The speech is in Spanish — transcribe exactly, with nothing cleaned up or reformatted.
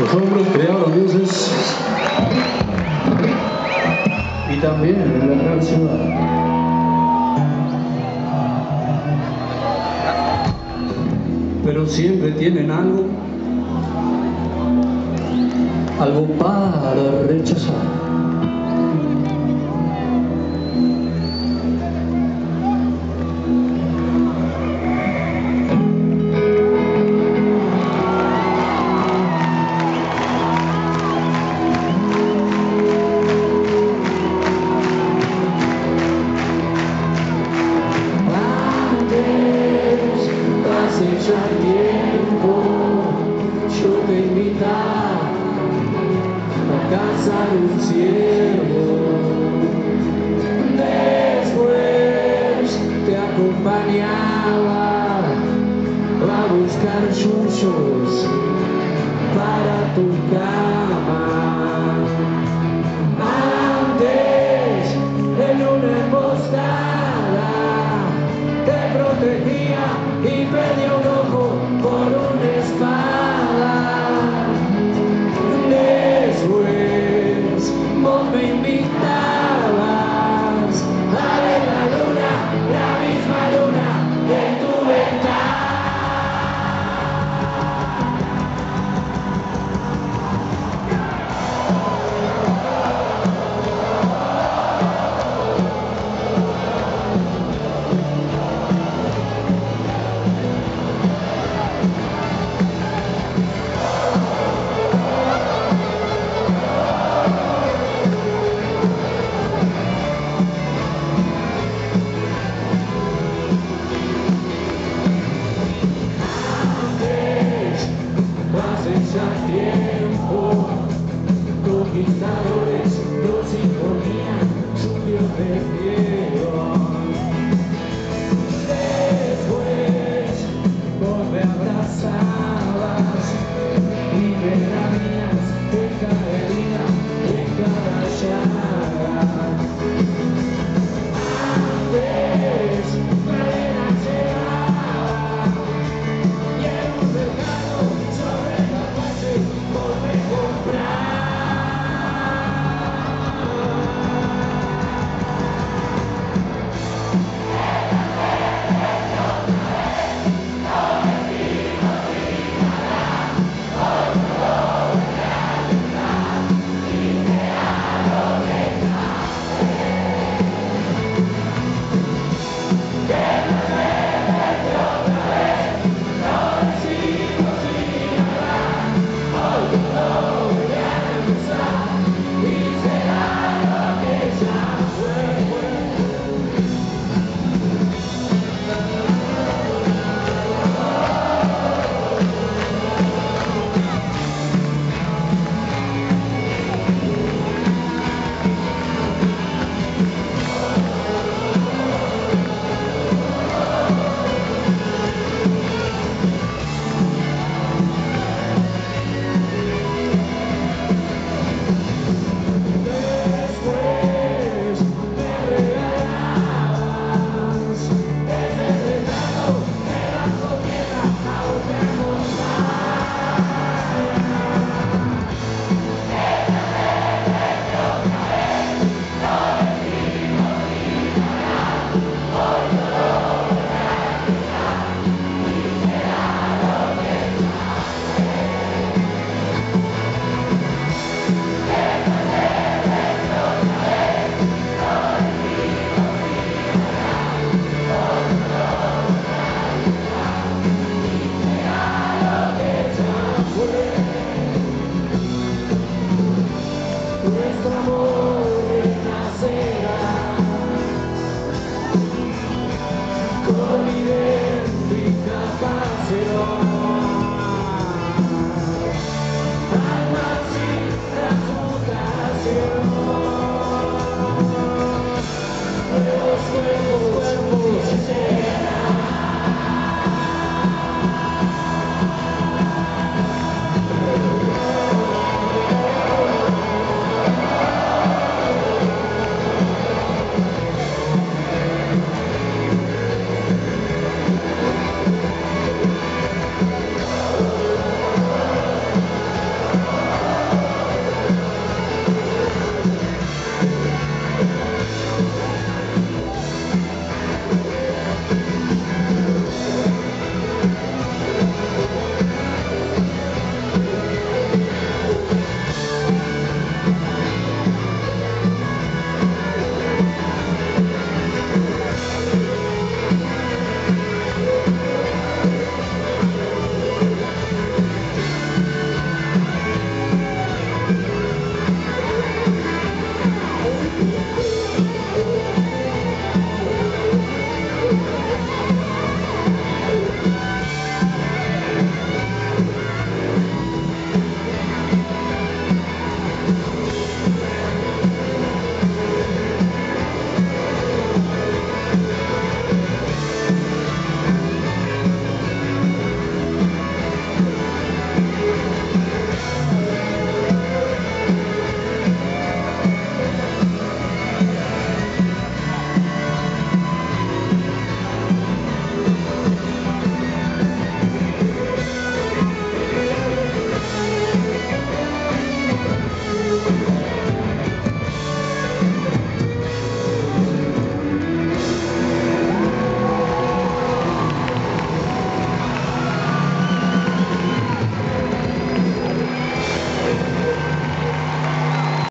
Los hombres crearon dioses y también en la gran ciudad. Pero siempre tienen algo, algo para rechazar. Hace ya tiempo yo te invitaba a cazar un ciervo, después te acompañaba a buscar yuyos para tu cama. Antes en una emboscada te protegía y pedí un ojo por una espada. Después vos me invitabas a ver la luna, la misma luna de tu ventana. Hace ya tiempo, conquistadores nos imponían lluvia de cielo. Después vos me abrazabas y me rabías en cada herida, en cada llaga. Antes nadie la llegaba y en un mercado sobre la calle vos me comprabas. We're